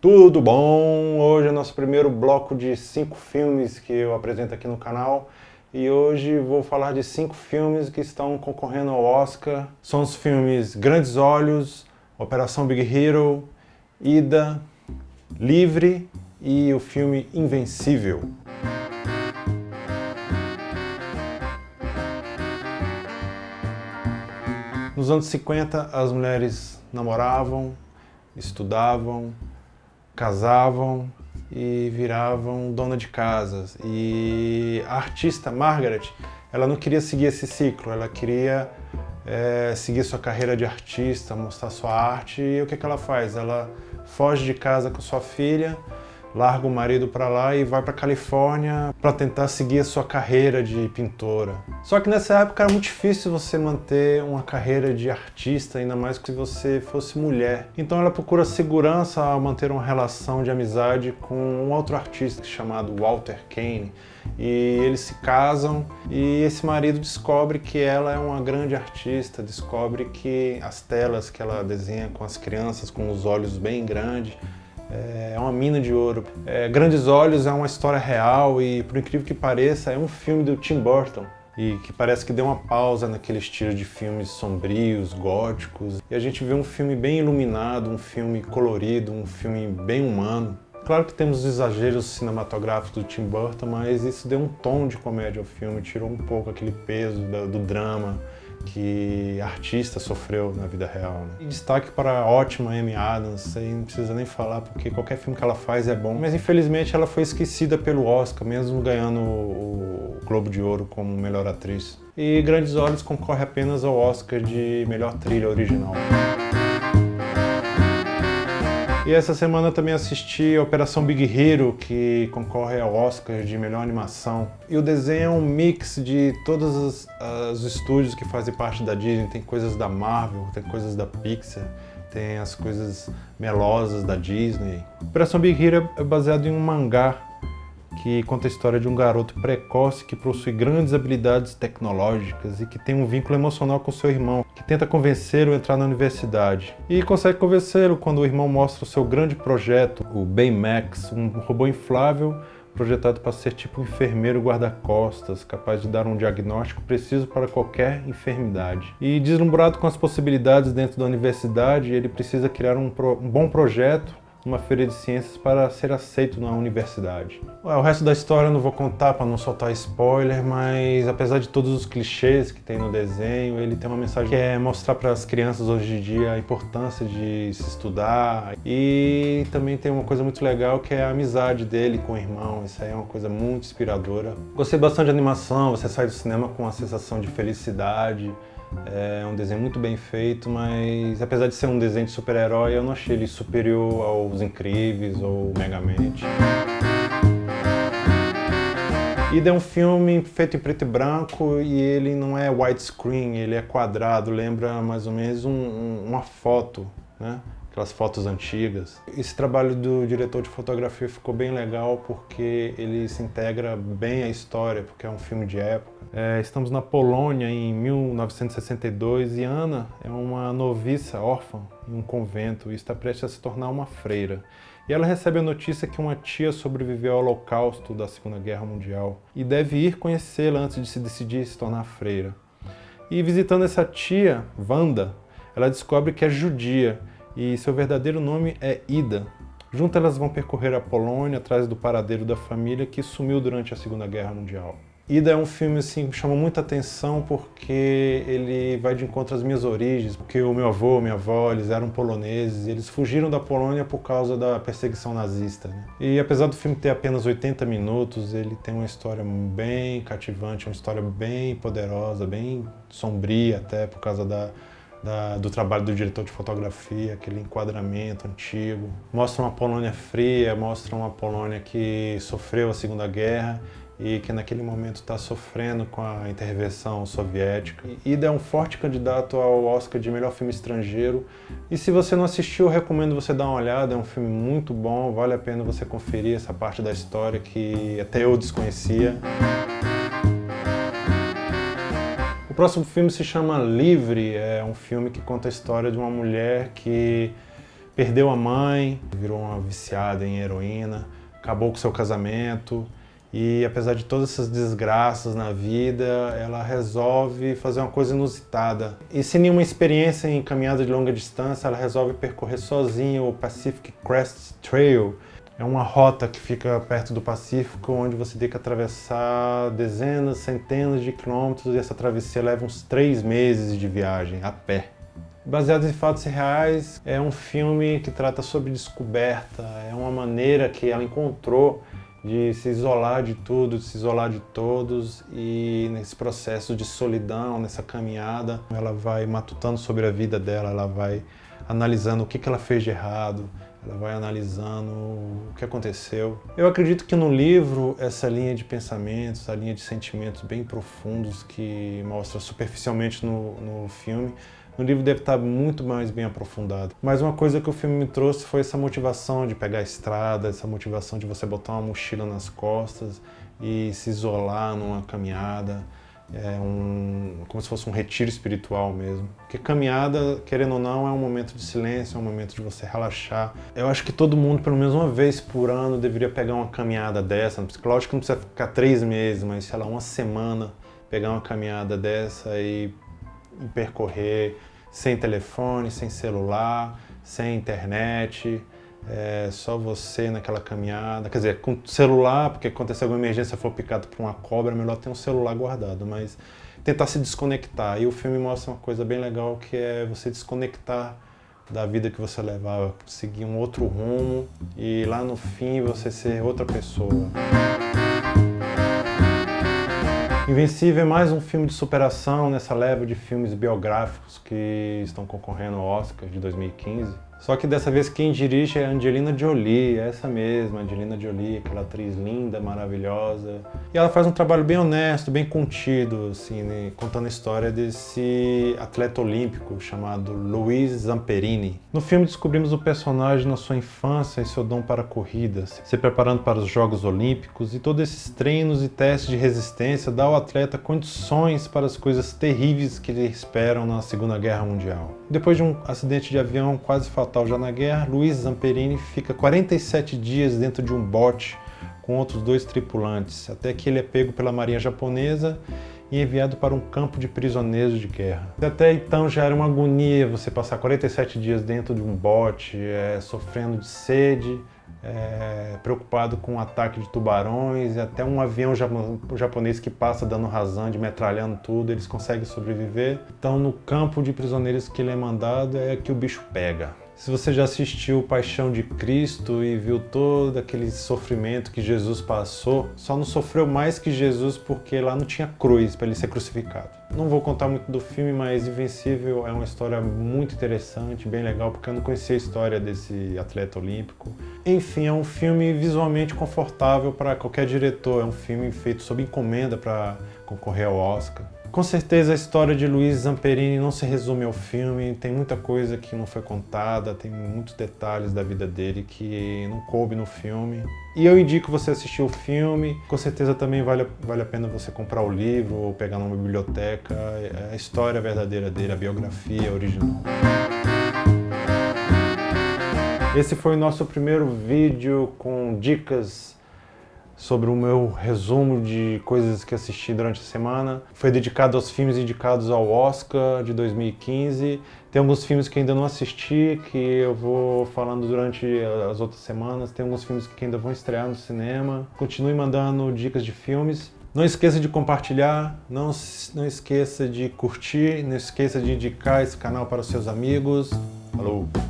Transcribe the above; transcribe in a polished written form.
Tudo bom? Hoje é nosso primeiro bloco de 5 filmes que eu apresento aqui no canal. E hoje vou falar de 5 filmes que estão concorrendo ao Oscar. São os filmes Grandes Olhos, Operação Big Hero, Ida, Livre e o filme Invencível. Nos anos 50, as mulheres namoravam, estudavam, casavam e viravam dona de casas. E a artista Margaret, ela não queria seguir esse ciclo, ela queria seguir sua carreira de artista, mostrar sua arte. E o que ela faz? Ela foge de casa com sua filha, larga o marido para lá e vai para Califórnia para tentar seguir a sua carreira de pintora. Só que nessa época era muito difícil você manter uma carreira de artista, ainda mais que se você fosse mulher. Então ela procura segurança ao manter uma relação de amizade com um outro artista chamado Walter Kane. E eles se casam e esse marido descobre que ela é uma grande artista, descobre que as telas que ela desenha com as crianças, com os olhos bem grandes, é uma mina de ouro. Grandes Olhos é uma história real e, por incrível que pareça, é um filme do Tim Burton. E que parece que deu uma pausa naquele estilo de filmes sombrios, góticos. E a gente vê um filme bem iluminado, um filme colorido, um filme bem humano. Claro que temos os exageros cinematográficos do Tim Burton, mas isso deu um tom de comédia ao filme, tirou um pouco aquele peso do drama que a artista sofreu na vida real. E destaque para a ótima Amy Adams, isso aí não precisa nem falar, porque qualquer filme que ela faz é bom. Mas infelizmente ela foi esquecida pelo Oscar, mesmo ganhando o Globo de Ouro como melhor atriz. E Grandes Olhos concorre apenas ao Oscar de melhor trilha original. E essa semana eu também assisti Operação Big Hero, que concorre ao Oscar de melhor animação. E o desenho é um mix de todos os estúdios que fazem parte da Disney. Tem coisas da Marvel, tem coisas da Pixar, tem as coisas melosas da Disney. Operação Big Hero é baseado em um mangá que conta a história de um garoto precoce que possui grandes habilidades tecnológicas e que tem um vínculo emocional com seu irmão, que tenta convencê-lo a entrar na universidade. E consegue convencê-lo quando o irmão mostra o seu grande projeto, o Baymax, um robô inflável projetado para ser tipo um enfermeiro guarda-costas, capaz de dar um diagnóstico preciso para qualquer enfermidade. E deslumbrado com as possibilidades dentro da universidade, ele precisa criar um bom projeto, uma feira de ciências para ser aceito na universidade. O resto da história eu não vou contar para não soltar spoiler, mas apesar de todos os clichês que tem no desenho, ele tem uma mensagem que é mostrar para as crianças hoje em dia a importância de se estudar. E também tem uma coisa muito legal que é a amizade dele com o irmão. Isso aí é uma coisa muito inspiradora. Gostei bastante de animação, você sai do cinema com uma sensação de felicidade. É um desenho muito bem feito, mas apesar de ser um desenho de super-herói, eu não achei ele superior aos Incríveis ou Megamente. Ida é um filme feito em preto e branco e ele não é widescreen, ele é quadrado, lembra mais ou menos uma foto, né? Aquelas fotos antigas. Esse trabalho do diretor de fotografia ficou bem legal porque ele se integra bem à história, porque é um filme de época. Estamos na Polônia em 1962 e Ana é uma noviça órfã em um convento e está prestes a se tornar uma freira. E ela recebe a notícia que uma tia sobreviveu ao Holocausto da Segunda Guerra Mundial e deve ir conhecê-la antes de se decidir se tornar freira. E visitando essa tia, Wanda, ela descobre que é judia e seu verdadeiro nome é Ida. Juntas elas vão percorrer a Polônia atrás do paradeiro da família que sumiu durante a Segunda Guerra Mundial. Ida é um filme assim, que chamou muita atenção porque ele vai de encontro às minhas origens, porque o meu avô, minha avó, eles eram poloneses, eles fugiram da Polônia por causa da perseguição nazista, né? E apesar do filme ter apenas 80 minutos, ele tem uma história bem cativante, uma história bem poderosa, bem sombria até por causa do trabalho do diretor de fotografia, aquele enquadramento antigo. Mostra uma Polônia fria, mostra uma Polônia que sofreu a Segunda Guerra e que naquele momento está sofrendo com a intervenção soviética. Ida é um forte candidato ao Oscar de melhor filme estrangeiro. E se você não assistiu, eu recomendo você dar uma olhada, é um filme muito bom, vale a pena você conferir essa parte da história que até eu desconhecia. O próximo filme se chama Livre, é um filme que conta a história de uma mulher que perdeu a mãe, virou uma viciada em heroína, acabou com seu casamento e, apesar de todas essas desgraças na vida, ela resolve fazer uma coisa inusitada. E sem nenhuma experiência em caminhada de longa distância, ela resolve percorrer sozinha o Pacific Crest Trail. É uma rota que fica perto do Pacífico, onde você tem que atravessar dezenas, centenas de quilômetros, e essa travessia leva uns 3 meses de viagem a pé. Baseado em fatos reais, é um filme que trata sobre descoberta, é uma maneira que ela encontrou de se isolar de tudo, de se isolar de todos, e nesse processo de solidão, nessa caminhada, ela vai matutando sobre a vida dela, ela vai analisando o que ela fez de errado, ela vai analisando o que aconteceu. Eu acredito que no livro, essa linha de pensamentos, essa linha de sentimentos bem profundos que mostra superficialmente no filme, no livro deve estar muito mais bem aprofundado. Mas uma coisa que o filme me trouxe foi essa motivação de pegar a estrada, essa motivação de você botar uma mochila nas costas e se isolar numa caminhada. Como se fosse um retiro espiritual mesmo. Porque caminhada, querendo ou não, é um momento de silêncio, é um momento de você relaxar. Eu acho que todo mundo, pelo menos uma vez por ano, deveria pegar uma caminhada dessa. Lógico que não precisa ficar 3 meses, mas sei lá, uma semana, pegar uma caminhada dessa e percorrer sem telefone, sem celular, sem internet, só você naquela caminhada. Quer dizer, com celular, porque acontecer alguma emergência, for picado por uma cobra, é melhor ter um celular guardado, mas tentar se desconectar. E o filme mostra uma coisa bem legal, que é você desconectar da vida que você levava, seguir um outro rumo e lá no fim você ser outra pessoa. Invencível é mais um filme de superação nessa leva de filmes biográficos que estão concorrendo ao Oscar de 2015. Só que dessa vez quem dirige é a Angelina Jolie, essa mesma, Angelina Jolie, aquela atriz linda, maravilhosa. E ela faz um trabalho bem honesto, bem contido, assim, né, contando a história desse atleta olímpico chamado Luiz Zamperini. No filme descobrimos o personagem na sua infância e seu dom para corridas, se preparando para os Jogos Olímpicos, e todos esses treinos e testes de resistência dão ao atleta condições para as coisas terríveis que lhe esperam na Segunda Guerra Mundial. Depois de um acidente de avião quase fatal já na guerra, Luiz Zamperini fica 47 dias dentro de um bote com outros 2 tripulantes, até que ele é pego pela marinha japonesa e enviado para um campo de prisioneiros de guerra. Até então já era uma agonia você passar 47 dias dentro de um bote, sofrendo de sede, preocupado com um ataque de tubarões, e até um avião japonês que passa dando rasante, metralhando tudo, eles conseguem sobreviver. Então no campo de prisioneiros que ele é mandado é que o bicho pega. Se você já assistiu Paixão de Cristo e viu todo aquele sofrimento que Jesus passou, só não sofreu mais que Jesus porque lá não tinha cruz para ele ser crucificado. Não vou contar muito do filme, mas Invencível é uma história muito interessante, bem legal, porque eu não conhecia a história desse atleta olímpico. Enfim, é um filme visualmente confortável para qualquer diretor, é um filme feito sob encomenda para concorrer ao Oscar. Com certeza a história de Luiz Zamperini não se resume ao filme, tem muita coisa que não foi contada, tem muitos detalhes da vida dele que não coube no filme. E eu indico você assistir o filme, com certeza também vale a pena você comprar o livro ou pegar numa biblioteca, a história verdadeira dele, a biografia original. Esse foi o nosso primeiro vídeo com dicas sobre o meu resumo de coisas que assisti durante a semana. Foi dedicado aos filmes indicados ao Oscar de 2015. Tem alguns filmes que ainda não assisti, que eu vou falando durante as outras semanas. Tem alguns filmes que ainda vão estrear no cinema. Continue mandando dicas de filmes. Não esqueça de compartilhar, não esqueça de curtir, não esqueça de indicar esse canal para os seus amigos. Falou!